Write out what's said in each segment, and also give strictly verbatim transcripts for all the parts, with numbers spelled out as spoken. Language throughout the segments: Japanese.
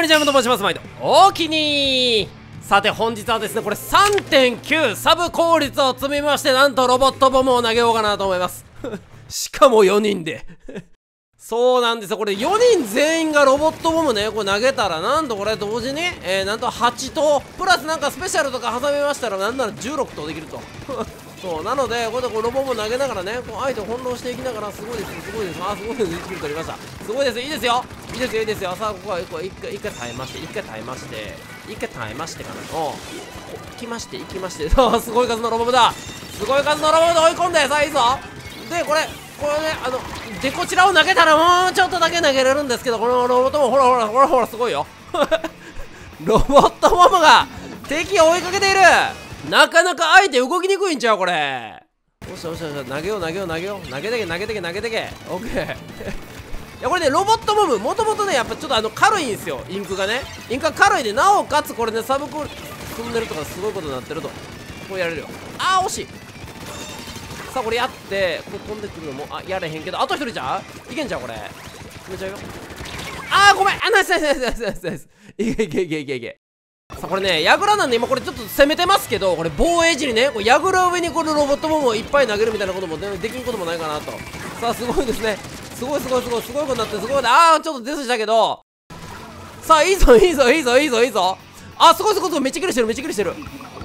もにちはと申します。毎度おおきに。さて本日はですね、これ さんてんきゅう サブ効率を積みまして、なんとロボットボムを投げようかなと思いますしかもよにんでそうなんですよ。これよにん全員がロボットボムね、これ投げたらなんとこれ同時に、えー、なんとはちとうプラスなんかスペシャルとか挟みましたらなんならじゅうろくとうできるとそうなので、これでこうロボボム投げながらね、こう相手を翻弄していきながら、すごいですすごいです、あーすごいです、いちキル取りました、すごいです、いいですよいいですよいいですよ。さあここはこう一回一回耐えまして一回耐えまして一回耐えましてからの行きまして行きましてさあすごい数のロボボムだ、すごい数のロボボムで追い込んで、さあいいぞ。でこれこれね、あのでこちらを投げたらもうちょっとだけ投げれるんですけど、このロボットもほらほらほらほらすごいよロボットボムが敵を追いかけている。なかなか相手動きにくいんちゃうこれ。よしよしよし、投げよう投げよう投げよう投げてけ投げてけ投げてけオッケーいやこれね、ロボットボムもともとね、やっぱちょっとあの軽いんですよ、インクがね、インクが軽いで、なおかつこれね、サブコール積んでるとかすごいことになってると、こうやれるよ。あー惜しい。さあこれやってこう飛んでくるのもあやれへんけど、あと一人じゃんいけんじゃんこれ、決めちゃうよ。あーごめん、あナイスナイスナイスナイスナイスナイス、いけいけいけいけいけ。さあこれね、ヤグラなんで今これちょっと攻めてますけど、これ防衛時にね、こうヤグラ上にこのロボットボムをいっぱい投げるみたいなこともできんこともないかなと。さあすごいですね、すごいすごいすごいすごいことになってる、すごい。あーちょっとデスしたけど、さあいいぞいいぞいいぞいいぞいいぞ。あすごいすごいすごい、めっちゃキルしてるめっちゃキルしてる。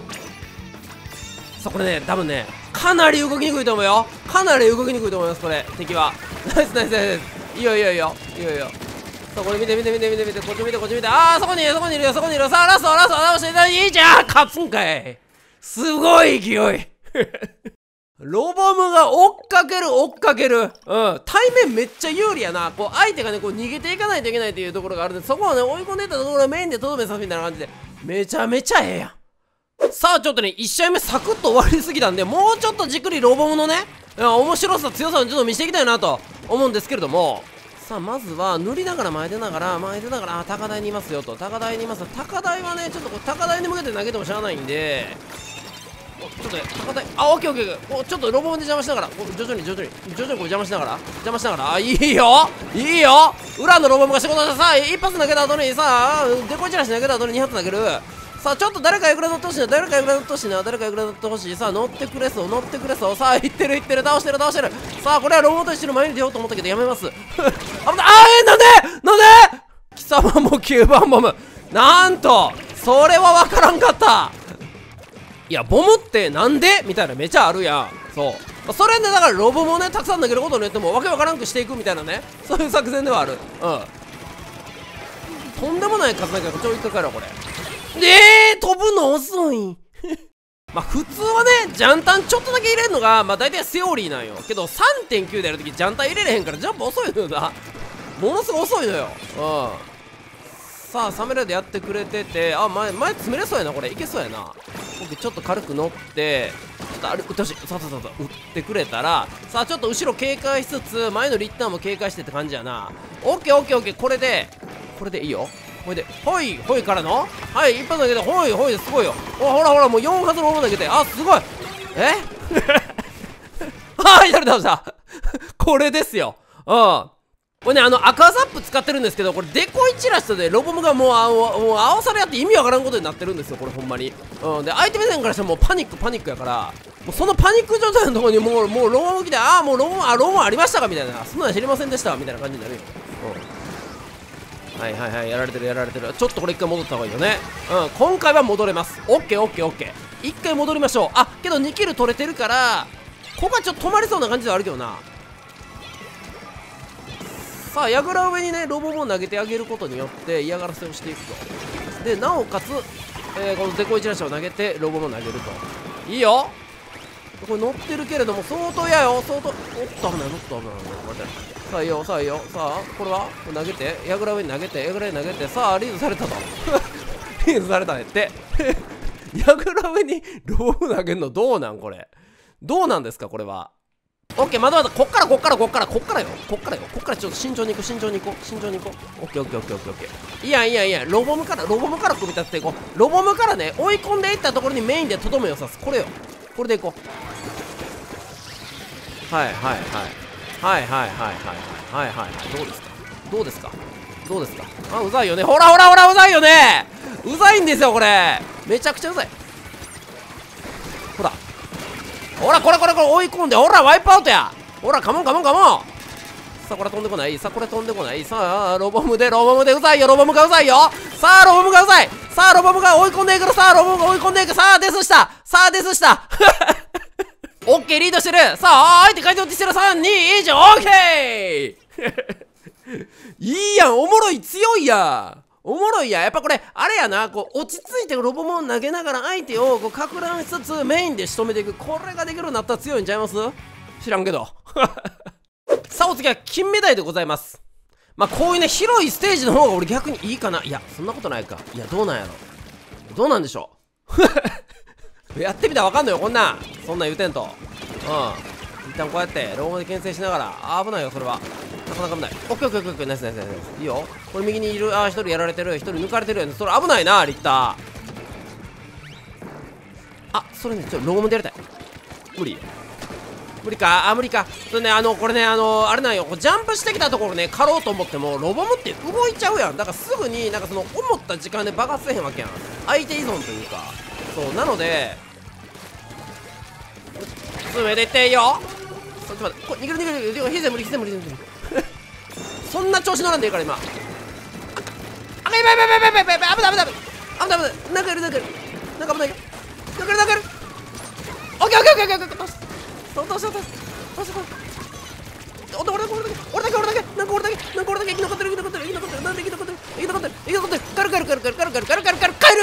さあこれね、多分ねかなり動きにくいと思うよ、かなり動きにくいと思いますこれ、敵は。ナイスナイスナイス、いいよいいよいいよいいよいいよ。さあこれ見て見て見て見て見て、こっち見てこっち見て、ああそこにいるそこにいるよそこにいるよ。さあラストラストラストしていいじゃん、勝つんかい、すごい勢いロボムが追っかける追っかける、うん対面めっちゃ有利やな。こう相手がねこう逃げていかないといけないというところがあるんで、そこをね追い込んでいったところをメインでとどめさすみたいな感じで、めちゃめちゃええやん。さあちょっとねいち試合目サクッと終わりすぎたんで、もうちょっとじっくりロボムのね面白さ強さをちょっと見せていきたいなと思うんですけれども、さあまずは塗りながら前出ながら前出ながら、あ高台にいますよと、高台にいます。高台はねちょっとこう高台に向けて投げてもしゃあないんで、おちょっとね高台、あオッケーオッケー、おちょっとロボムで邪魔しながら、お徐々に徐々に徐々にこう邪魔しながら邪魔しながら、あいいよいいよ、裏のロボムが仕事して、さあ一発投げた後にさあデコチラシ投げた後にに発投げる。さあちょっと誰か役立ってほしいな、誰か役立ってほしいな、誰か役立ってほしい。さあ乗ってくれそう乗ってくれそう、さあいってるいってる、倒してる倒してる。さあこれはロボット一緒に前に出ようと思ったけどやめます危ない。あーえー、なんでなんで貴様もきゅうばんボム、なんとそれは分からんかった。いやボムってなんでみたいなめちゃあるやん。そうそれでだからロボもねたくさん投げることによってもわけわからんくしていくみたいなね、そういう作戦ではある。うんとんでもない数だけどちょいかかるわこれ。えー、飛ぶの遅いまあ普通はねジャンタンちょっとだけ入れるのがまあ大体セオリーなんよけど、 さんてんきゅう でやるときジャンタン入れれへんからジャンプ遅いのよなものすごい遅いのよ。うんさあサメラでやってくれてて、あ前前詰めれそうやなこれ、いけそうやな。僕ちょっと軽く乗ってちょっとあれ打ってほしい、さあさあさあ打ってくれたら、さあちょっと後ろ警戒しつつ前のリッターも警戒してって感じやな。オッケーオッケーオッケー、これでこれでいいよ。ほいでほいほいからのはい一発投げてほいほいですごいよ。おほらほらもうよん発のまま投げて、あすごいえはいやる倒したこれですよ。うんこれねあの赤ザップ使ってるんですけど、これデコイチラシとでロボムがもうあもう青されやって意味わからんことになってるんですよこれほんまに。うんで相手目線からしてもうパニックパニックやから、もうそのパニック状態のところにもうもうロボム来て、ああもうロボムあロボムありましたかみたいな、そんなの知りませんでしたみたいな感じになるよ。うんはいはいはいやられてるやられてる。ちょっとこれ一回戻った方がいいよね。うん今回は戻れます。オッケーオッケーオッケー、一回戻りましょう。あけどにキル取れてるからここはちょっと止まりそうな感じではあるけどな。さあ矢倉上にねロボムを投げてあげることによって嫌がらせをしていくと。でなおかつ、えー、このデコイチラシを投げてロボムを投げるといいよ。これ乗ってるけれども相当嫌よ相当。おっと危ない、おっと危ない危ない。さあいいよさあいいよ、さあこれは投げて矢倉上に投げて矢倉に投げて、さあリードされたとリードされたねって矢倉上にロボム投げるのどうなん、これどうなんですかこれは。オッケーまだまだこっからこっからこっからこっからよこっからよこっからちょっと慎重にいこう慎重にいこう慎重にいこう。オッケーオッケーオッケーオッケーオッケー。いやいやいやロボムからロボムから組み立てていこう。ロボムからね追い込んでいったところにメインでとどめを刺す、これよこれでいこう。はいはいはいはいはいはいはいはいはいはいはい、どうですかどうですかどうですか。あ、うざいよね。ほらほらほら、うざいよね。うざいんですよこれ。めちゃくちゃうざい。ほらほら、これこれこれ追い込んで、ほらワイプアウトや。ほらカモンカモンカモン。さあこれ飛んでこない。さあこれ飛んでこない。さあロボムでロボムでうざいよ。ロボムがうざいよ。さあロボムがうざい。さあロボムが追い込んでいく。さあロボムが追い込んでいく。さあデスした。さあデスしたオッケー、リードしてる。さあ相手回転してる。さんにいちオッケーいいやん、おもろい、強いやん、おもろいやん。やっぱこれあれやな、こう落ち着いてロボモン投げながら相手をこうか乱しつつメインで仕留めていく。これができるようになったら強いんちゃいます？知らんけどさあお次は金目鯛でございます。まあこういうね広いステージの方が俺逆にいいかな。いやそんなことないか。いやどうなんやろ、どうなんでしょうやってみたらわかんのよこんなん、そんなん言うてんと。うん、一旦こうやってローマで牽制しながら、あ危ないよそれは、なかなか危ない。オッケーオッケーオッケー、ナイスナイスナイス、いいよ。これ右にいる、あー一人やられてる、一人抜かれてるよね。それ危ないなリッター。あそれねちょっとロームでやりたい。無理無理か、あ無理か。それねあのこれねあのあれなんよ、ジャンプしてきたところね狩ろうと思ってもロボムって動いちゃうやん。だからすぐになんかその思った時間で爆発せへんわけやん、相手依存というか。そうなので進めていっていいよ。ちょっと待って、これ逃げる逃げる逃げる、ひぜ無理ひぜ無理ひぜ無理そんな調子乗らんでいいから今。あやばいやばいやばいやばいやばい、危ない危ない危ない危ない危ない、なんかいるなんかいるなんか危ないよ、なんかいるなんかいる。オッケーオッケーオッケーオッケーオッケー、倒す倒す倒す倒す倒す。俺だけ俺だけ俺だけ俺だけなんか俺だけなんか俺だけ生き残ってる生き残ってる生き残ってる、なんで生き残ってる生き残ってる生き残ってる、カルカルカルカルカルカルカルカルカルカル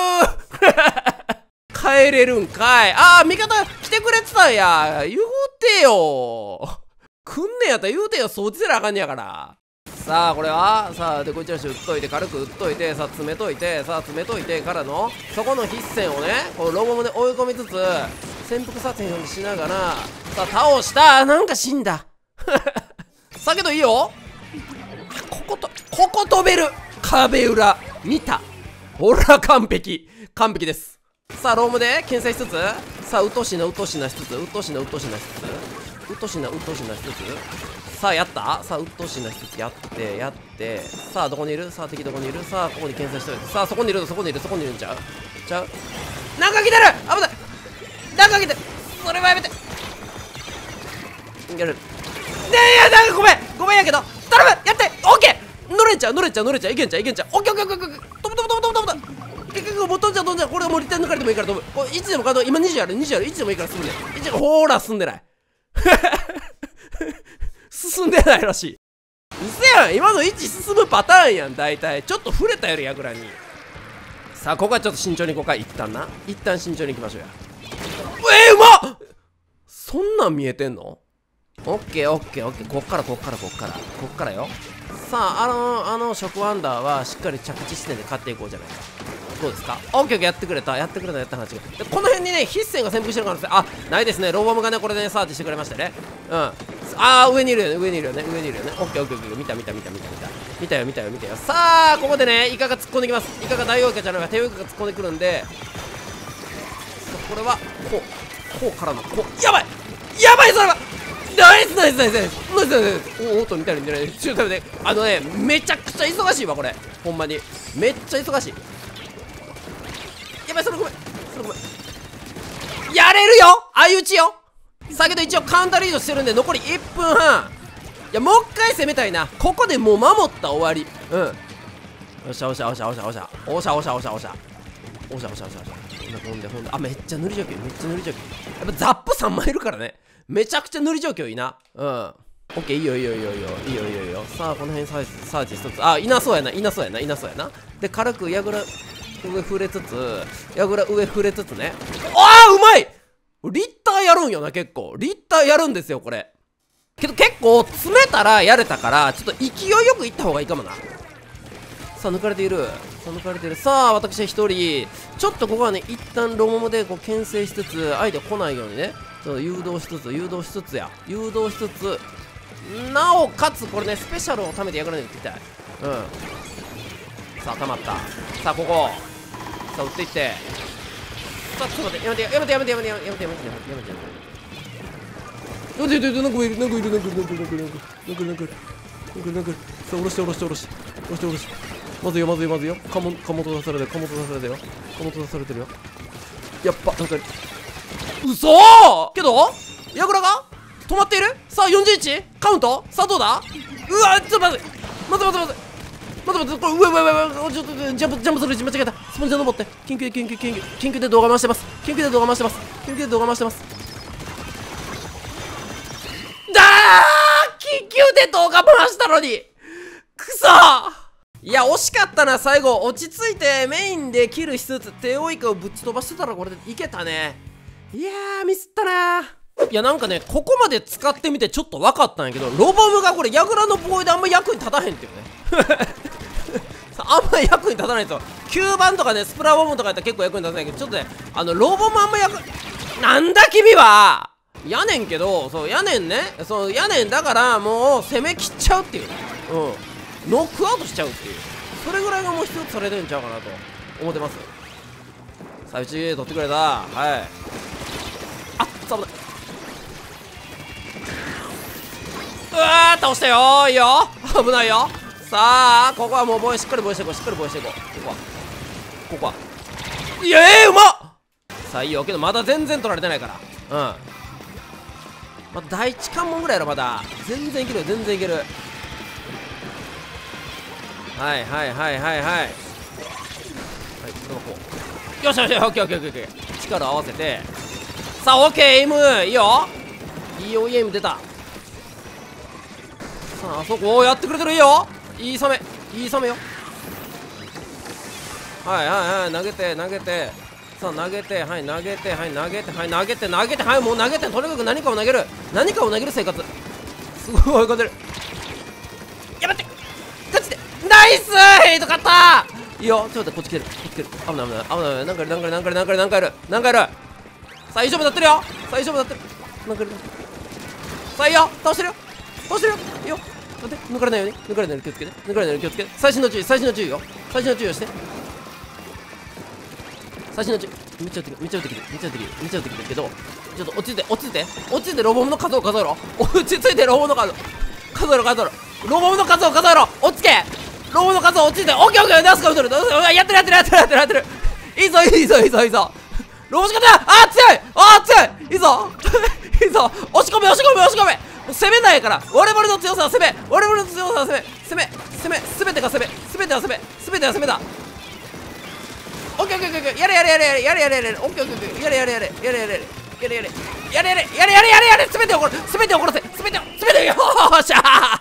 帰れるんかい。あー味方来てくれてたんや。言うてよ、来んねやったら言うてよ、掃除せなあかんねやから。さあこれはさあでこいちらし打っといて、軽く打っといて、さあ詰めといて、さあ詰めといてからのそこの必戦をねこうロボムで追い込みつつ潜伏撮影にしながら、さあ倒した。なんか死んださあけどいいよ、こことここ飛べる、壁裏見た、ほら完璧完璧です。さあロームで牽制しつつ、さあうっとうしいなうっとうしいなしつつ、うっとうしいなうっとうしいなしつつ、うっとうしいなうっとうしいなしつつ、さあやった、さあうっとうしいなしつつやってやって、さあどこにいる、さあ敵どこにいる、さあここに牽制しておいて、さあそこにいるそこにいるそこにいるんちゃうちゃう、なんか来てる、危ない、なんか来てる、それはやめて、いけるねえ、なんかごめんごめんやけど頼む、やって、オッケー、乗れんちゃう乗れんちゃう乗れんちゃう、いけんちゃういけんちゃう、オッケーオッケーオッケーオッケー、飛ぶ飛ぶ飛ぶ飛ぶ飛ぶ飛ぶ、結局もう飛んじゃう飛んじゃう、これもう立体抜かれてもいいから飛ぶ、これいつでも可能、今にじゅうあるにじゅうある、いつでもいいから進むね、いちほーら進んでない進んでないらしい。うせやん、今のいち進むパターンやん大体。ちょっと触れたよりやぐらに。さあここはちょっと慎重にいこうか、一旦な一旦慎重にいきましょうや。えー、うまっ、そんなん見えてんの。オッケーオッケーオッケー、こっからこっからこっからこっからよ。さああのあの食ワンダーはしっかり着地地点で勝っていこうじゃないか。どうですか。オッケーオッケー、やってくれたやってくれたやった話がで、この辺にね必戦が潜伏してる可能性あないですね。ロボムがねこれで、ね、サーチしてくれましたね。うん、ああ上にいるよね上にいるよね上にいるよね。オッケーオッケーオッケー、見た見た見た見た見た見たよ見たよ見たよ。さあここでねイカが突っ込んできます。イカが大王イカじゃないか、帝王イカが突っ込んでくるんで、これはこうこうからのこう、やばいやばい、それはナイスナイスナイスナイスナイスナイス、おおと見たら見たらちょっと待って、あのねめちゃくちゃ忙しいわこれ、ほんまにめっちゃ忙しい。やばい、それごめんそれごめん、やれるよ相打ちよ。先ほど一応カウンターリードしてるんで残りいっぷんはん。いやもう一回攻めたいな、ここでもう守った終わり。うん、よっしゃおっしゃおっしゃおっしゃおっしゃおっしゃおっしゃおっしゃおっしゃおっしゃおっしゃおっしゃおっしゃ、ほんでほんで、あめっちゃ塗り状況めっちゃ塗り状況、やっぱザップさんまいるからね、めちゃくちゃ塗り状況いいな。うん、オッケー、いいよいいよいいよいいよいいよいいよいいよ。さあこの辺サーチサーチ一つ、あいなそうやないなそうやないなそうやな。で軽く矢倉上触れつつ、矢倉上触れつつね、ああうまい、リッターやるんよな、結構リッターやるんですよこれ。けど結構詰めたらやれたから、ちょっと勢いよくいった方がいいかもな。さあ抜かれている、さあ抜かれている。さあ私は一人ちょっとここはね一旦ロモモでこう牽制しつつ、相手来ないようにねちょっと誘導しつつ誘導しつつや誘導しつつ、なおかつこれねスペシャルを貯めてやらないといきたい。うん、さあ溜まった。さあここさあ打っていって、さあちょっと待って、やめてやめてやめてやめてやめてやめてやめてやめてやめてやめてやめてなんかいるなんかいるなんかいるなんかいるなんかいるなんかいるなんかいるなんかいるなんかいる、さあ下ろして下ろして下ろして押して押して。まずいよまずいよまずいよ。かもかもと出されてるかもと出されてるよ。かもと出されてるよ。やっぱなんか嘘ーけどヤグラが止まっている。さあよんじゅういちカウント。さあどうだ。うわちょっと待って待って待って待って待って待って。これうわうわうわうわちょっとジャンプジャンプする位置間違えた。スポンジ登って緊急で緊急緊急緊急で動画回してます。緊急で動画回してます。緊急で動画回してます。だー緊急で動画回したのにくそー。いや惜しかったな。最後落ち着いてメインでキルしつつ帝王イカをぶち飛ばしてたらこれでいけたね。いやーミスったなー。いやなんかねここまで使ってみてちょっと分かったんやけど、ロボムがこれヤグラの防衛であんま役に立たへんっていうねあんま役に立たないんですよ。きゅうばんとかねスプラボムとかやったら結構役に立たないけど、ちょっとねあのロボムあんま役なんだ君はやねんけど、そうやねんね、そうやねんだからもう攻めきっちゃうっていうね、うんノックアウトしちゃうっていう、それぐらいがもう必要とされてるんちゃうかなと思ってます。さあうち取ってくれた。はいあっ危ない。うわー倒したよー。いいよ危ないよ。さあここはもう防衛しっかり防衛していこうしっかり防衛していこう。ここはここはいやえー、うまっ。さあいいよけどまだ全然取られてないから。うんまだ第一関門ぐらいやろまだ。全然いけるよ全然いける。はいはいはいはいはいはいこれはこうよしよしよしオッケーオッケーオッケーオッケー力合わせて。さあオッケーエイムいいよいいよエイム出た。さああそこをやってくれてる。いいよいいサメいいサメよ。はいはいはい投げて投げてさあ投げてはい投げてはい投げてはい投げて投げてはいもう投げてとにかく何かを投げる何かを投げる生活すごい追い込んでる。やばってガチでナイスヘイト勝った。いいよちょっと待ってこっち来てるこっち来てる。危ない危ない危ない何回何回何回何回何回いる何回いる。さあいい勝負になってるよ。さあいい勝負になってる。何回いる。さあいいよ倒してるよ倒してるよ。いいよ待って抜かれないように抜かれないように気をつけて抜かれないように気をつけて。最新の注意最新の注意よ最新の注意をして最新の注意。めっちゃ打ってくるめっちゃ打ってくるめっちゃ打ってくるめっちゃ打ってくるけどちょっと落ち着いて落ち着いて落ち着いてロボムの数を数えろ落ち着いてロボムの数数えろ数えろロボムの数を数えろ落ち着けロボムの数を落ち着いてオッケーオッケーナスカウトルやってるやってるやってるやってるやってるいいぞいいぞいいぞいいぞロボしかったあー強いあー強いいいぞいいぞ押し込め押し込め押し込めもう攻めないから我々の強さは攻め我々の強さは攻め攻め攻め全てが攻め全ては攻め全ては攻めだ。オッケーオッケーオッケーやれやれやれやれやれやれやれオッケーオッケーやれやれやれやれやれやれやれやれやれやれやれやれやれやれやれ全てを殺せ全てを殺せ全てを全てをよーしゃ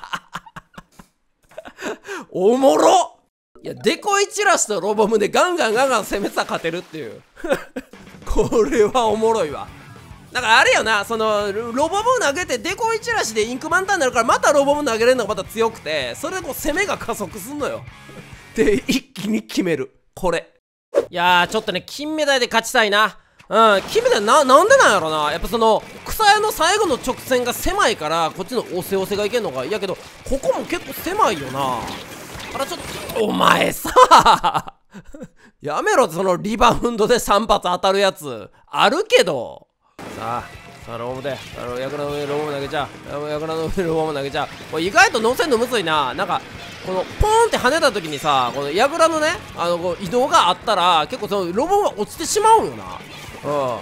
ーおもろいやデコイチラシとロボムでガンガンガンガン攻めてたら勝てるっていうこれはおもろいわ。だからあれよなそのロボム投げてデコイチラシでインク満タンになるからまたロボム投げれるのがまた強くてそれでこう攻めが加速すんのよ。で一気に決めるこれ。いやーちょっとね金メダルで勝ちたいな。うん金メダルななんでなんやろな。やっぱその草屋の最後の直線が狭いからこっちの押せ押せがいけんのがいやけどここも結構狭いよな。あらちょっとお前さやめろそのリバウンドでさん発当たるやつあるけどさあさあロボムでヤグラの上にロボム投げちゃうヤグラの上にロボム投げちゃう。これ意外と乗せんのむずいな。なんかこのポーンって跳ねた時にさこのヤグラのねあのこう移動があったら結構そのロボムが落ちてしまうよな。うん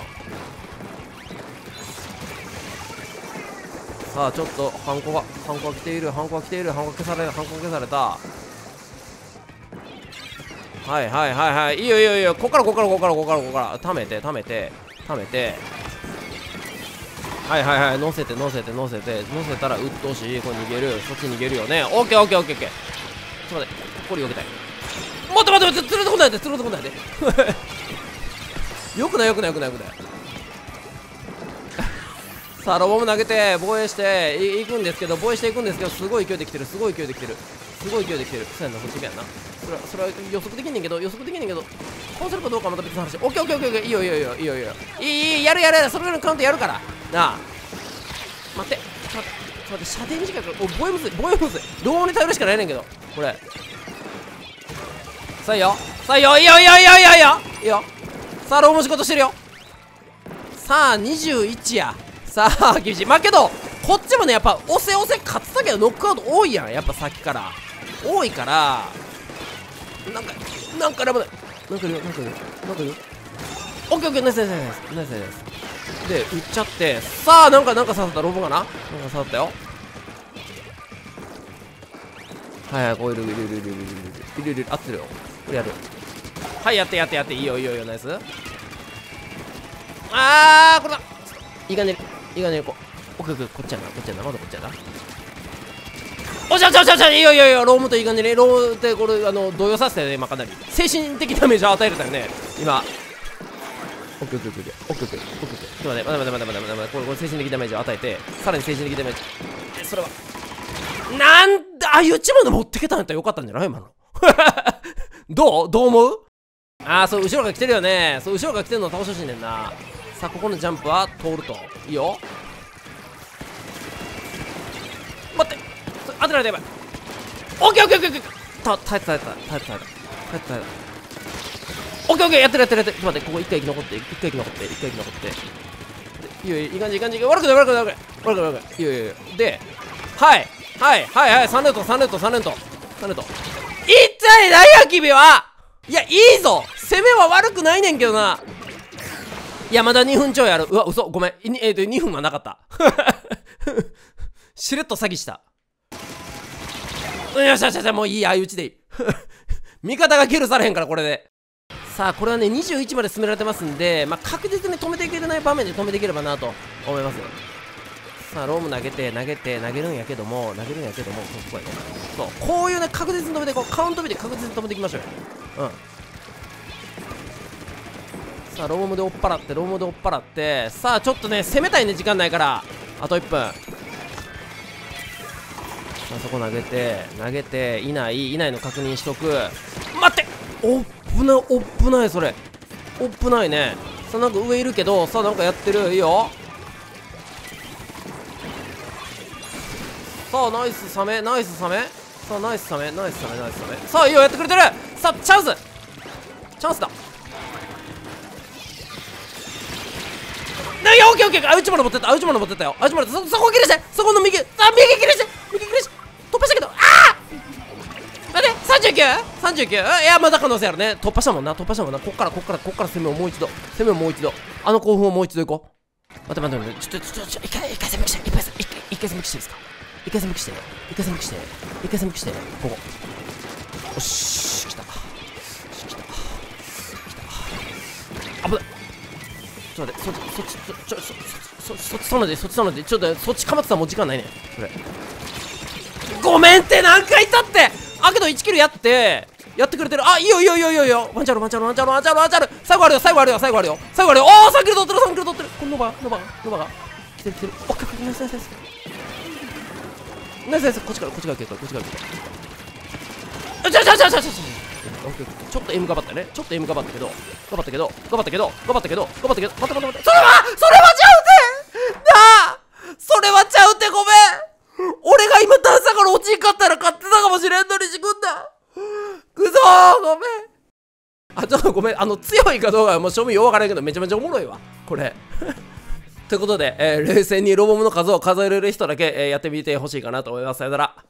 さあちょっとハンコがハンコが来ているハンコが来ているハンコ消されるハンコ消された。はいはいはいはいいいよいいよいいよこっからこっからこっからこっからこっからためてためてためてはいはいはい乗せて乗せて乗せて乗せたらうっとうしいこれ逃げるそっち逃げるよね。オッケーオッケーオッケーオッケーちょっと待ってこれ避けたい。待って待って待って連れてこないで連れてこないでよくないよくないよくないよくないさあロボム投げて防衛していくんですけど防衛していくんですけどすごい勢いできてるすごい勢いできてるすごい勢いできてる。そうやなそっちやなそれはそれは予測できんねんけど予測できんねんけどこうするかどうかはまた別の話。オッケーオッケーオッケーオッケーいいよいいよいいよいいよいいよいいいいやるやるやるそれぐらいのカウントやるからなあ。待ってちょっと待ってちょっと待って射程短いからお防衛むずい防衛むずいロボムに頼るしかないねんけどこれさあいいよさあいいよいいよいいよいいよいいよいいよいいよさあロボム仕事してるよ。さあにじゅういちやさあ厳しいまあけどこっちもねやっぱ押せ押せ勝つだけどノックアウト多いやんやっぱさっきから多いから、なんかなんか危ない、なんかいるよ、なんかいるよ、なんかいるよ。オッケーオッケー、ナイスナイスナイスナイスナイスで撃っちゃって、さあなんかなんか刺さった、ロボかな、なんか刺さったよ。はいはい、こういるいるいるいるいるいるいるいる、合ってるよ、これやる。はい、やってやってやって、いいよいいよいいよ、ナイス。あー、これだ、いい感じにいい感じにこう、オッケーオッケー、こっちやな、こっちやな、まだこっちやな。おしゃおしゃおしゃおしゃ、いいよいいよいいよ、ロームといい感じに、ロームってこれあの動揺させたよね、今かなり精神的ダメージを与えれたよね今。オッケーオッケーオッケーオッケーオッケーオッケーオッケー、ちょっと待って、待って待って待って待って待って、これこれ精神的ダメージを与えて、さらに精神的ダメージ、え、それはなんだ、ああいうチまで持ってけたんやったらよかったんじゃない今の。どうどう思う？ああ、そう、後ろが来てるよね。そう、後ろが来てるのを倒してほしいねんな。さあ、ここのジャンプは通るといいよ。待って、当てられた、やばい。オッケーオッケーオッケーオッケー、た耐えた耐えた耐えた耐えた耐えた耐えた耐えた。オッケーオッケー、やってるやってるやってる。ちょっと待って、ここ一回生き残って、一回生き残って、一回生き残って、いいよいいよ、いい感じいい感じ、悪くない悪くない悪くない悪くない悪くない、いいよいいよ。で、はいはいはいはい、さんルートさんルートさんルートさんルート、一体何や君は。いや、いいぞ、攻めは悪くないねんけどな。いや、まだにふんちょいある。うわ、嘘、ごめん、えっとにふんはなかった。しれっと詐欺した。よしよしよし、もういい、相打ちでいい。味方がキルされへんから、これで。さあ、これはね、にじゅういちまで進められてますんで、まあ、確実に止めていけれない場面で止めていければなと思います。さあ、ローム投げて、投げて、投げるんやけども、投げるんやけども、ここやね。そう、こういうね、確実に止めていこう。カウント日で確実に止めていきましょうよ。うん。さあ、ロームで追っ払って、ロームで追っ払って、さあ、ちょっとね、攻めたいね、時間ないから。あといっぷん。さあ、そこ投げて、投げて、いない、いないの確認しとく。待って、おっぶな、おっぶない、それ。おっぶないね。さあ、なんか上いるけど、さあ、なんかやってる。いいよ。さあ、ナイスサメ、ナイスサメ。さあ、ナイスサメ、ナイスサメ、ナイスサメ。さあ、いいよ、やってくれてる。さあ、チャンスチャンスだ。いや、オッケーオッケー、あ、うちまで持ってった、あ、うちまで持ってったよ。あ、うちまで、そ、そこ切れして、そこの右、さあ、右切れして、右切れして、突破したけど、ああ待って、さんじゅうきゅう?さんじゅうきゅう? いや、まだ可能性あるね。突破したもんな、突破したもんな。こっから、こっから、こっから攻めをもう一度、攻めをもう一度。あの興奮をもう一度いこう。待って待って待って、ちょっと、ちょっと、ちょっと、一回、一回攻めきして、一回、一回、一回攻めきしていいですか。一回攻めきして、一回攻めきして、一回攻めきして、ここ。よし、来た。来た。来た。危ない。ちょっと待って、そっち、そっち、ちょ、ちょ、そ、そ、そっち、そので、そっち、そので、ちょっと、そっちかまってたらもう時間ないね。それ。ごめんって、何回言ったって。あ、けどいちキルやって、やってくれてる。あ、いいよいいよいいよいいよ。ワンチャルワンチャルワンチャルワンチャルワンチャル。最後あるよ、最後あるよ、最後あるよ、最後あるよ。おー、さんキル取ってる、さんキル取ってる。このノバが、ノバが、ノバが。来てる来てる。おっかか、ナイスナイスナイス。ナイスナイス、こっちから、こっちから来るから、こっちから来るから。ちょちょちょちょちょちょ。ちょっと M がばったね。ちょっと M がばったけど、がばったけど、がばったけど、がばったけど、がばったけど、待って待って待って。それは、それはちゃうてなあ、それはちゃうて、ごめん。俺が今段差から落ちんかったら勝ってたかもしれんのに、しくんだ。くそー、ごめん。あ、ちょっとごめん。あの、強いかどうかはもう正味ようわからんけど、めちゃめちゃおもろいわ、これ。ということで、えー、冷静にロボムの数を数えれる人だけ、えー、やってみてほしいかなと思います。さよなら。